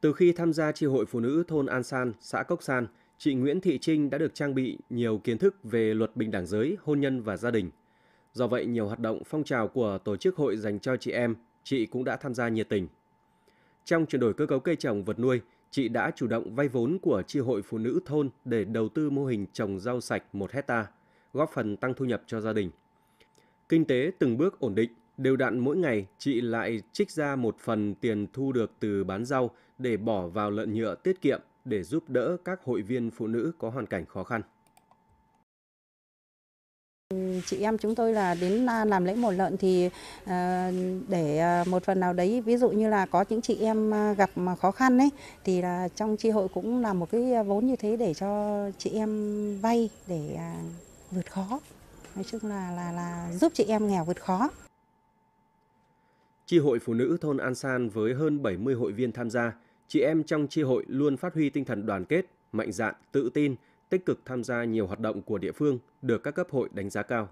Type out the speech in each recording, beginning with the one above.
Từ khi tham gia chi hội phụ nữ thôn An San, xã Cốc San, chị Nguyễn Thị Trinh đã được trang bị nhiều kiến thức về luật bình đẳng giới, hôn nhân và gia đình. Do vậy, nhiều hoạt động phong trào của tổ chức hội dành cho chị em, chị cũng đã tham gia nhiệt tình. Trong chuyển đổi cơ cấu cây trồng vật nuôi, chị đã chủ động vay vốn của chi hội phụ nữ thôn để đầu tư mô hình trồng rau sạch 1 hecta, góp phần tăng thu nhập cho gia đình. Kinh tế từng bước ổn định, đều đặn mỗi ngày chị lại trích ra một phần tiền thu được từ bán rau để bỏ vào lợn nhựa tiết kiệm để giúp đỡ các hội viên phụ nữ có hoàn cảnh khó khăn. Chị em chúng tôi là đến làm lễ mổ lợn thì để một phần nào đấy, ví dụ như là có những chị em gặp mà khó khăn ấy, thì là trong chi hội cũng là một cái vốn như thế để cho chị em vay để vượt khó. Nói chung là giúp chị em nghèo vượt khó. Chi hội phụ nữ thôn An San với hơn 70 hội viên tham gia, chị em trong chi hội luôn phát huy tinh thần đoàn kết, mạnh dạn, tự tin, tích cực tham gia nhiều hoạt động của địa phương được các cấp hội đánh giá cao.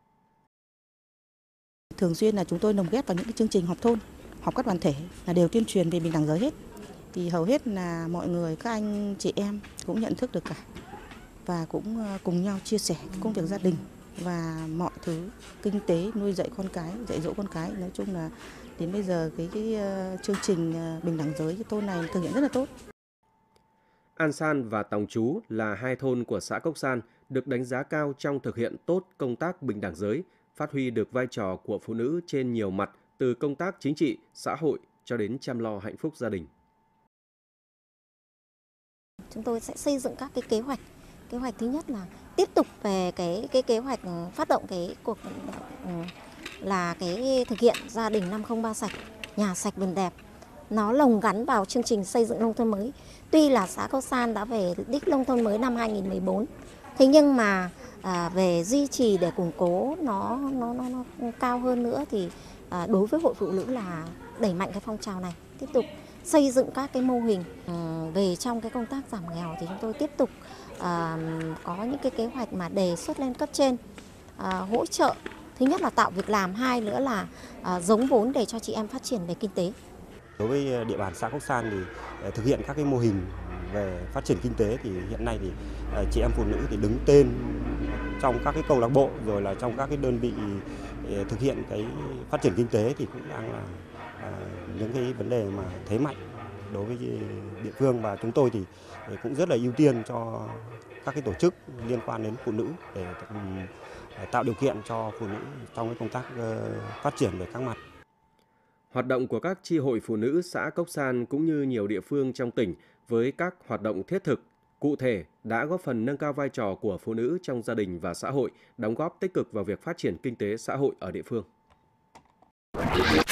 Thường xuyên là chúng tôi lồng ghép vào những cái chương trình họp thôn, họp các đoàn thể là đều tuyên truyền về bình đẳng giới hết. Thì hầu hết là mọi người, các anh chị em cũng nhận thức được cả và cũng cùng nhau chia sẻ công việc gia đình và mọi thứ kinh tế, nuôi dạy con cái, dạy dỗ con cái. Nói chung là đến bây giờ cái chương trình bình đẳng giới thôn này thực hiện rất là tốt. An San và Tòng Chú là hai thôn của xã Cốc San được đánh giá cao trong thực hiện tốt công tác bình đẳng giới, phát huy được vai trò của phụ nữ trên nhiều mặt từ công tác chính trị, xã hội cho đến chăm lo hạnh phúc gia đình. Chúng tôi sẽ xây dựng các cái kế hoạch. Kế hoạch thứ nhất là tiếp tục về cái kế hoạch phát động cái cuộc là cái thực hiện gia đình 503 sạch, nhà sạch vườn đẹp. Nó lồng gắn vào chương trình xây dựng nông thôn mới. Tuy là xã Cốc San đã về đích nông thôn mới năm 2014, thế nhưng mà về duy trì để củng cố nó cao hơn nữa thì đối với hội phụ nữ là đẩy mạnh cái phong trào này, tiếp tục xây dựng các cái mô hình. Về trong cái công tác giảm nghèo thì chúng tôi tiếp tục có những cái kế hoạch mà đề xuất lên cấp trên hỗ trợ. Thứ nhất là tạo việc làm, hai nữa là giống vốn để cho chị em phát triển về kinh tế. Đối với địa bàn xã Cốc San thì thực hiện các cái mô hình về phát triển kinh tế thì hiện nay thì chị em phụ nữ thì đứng tên trong các cái câu lạc bộ rồi là trong các cái đơn vị thực hiện cái phát triển kinh tế thì cũng đang là những cái vấn đề mà thế mạnh đối với địa phương, và chúng tôi thì cũng rất là ưu tiên cho các cái tổ chức liên quan đến phụ nữ để tạo điều kiện cho phụ nữ trong cái công tác phát triển về các mặt. Hoạt động của các chi hội phụ nữ xã Cốc San cũng như nhiều địa phương trong tỉnh với các hoạt động thiết thực, cụ thể đã góp phần nâng cao vai trò của phụ nữ trong gia đình và xã hội, đóng góp tích cực vào việc phát triển kinh tế xã hội ở địa phương.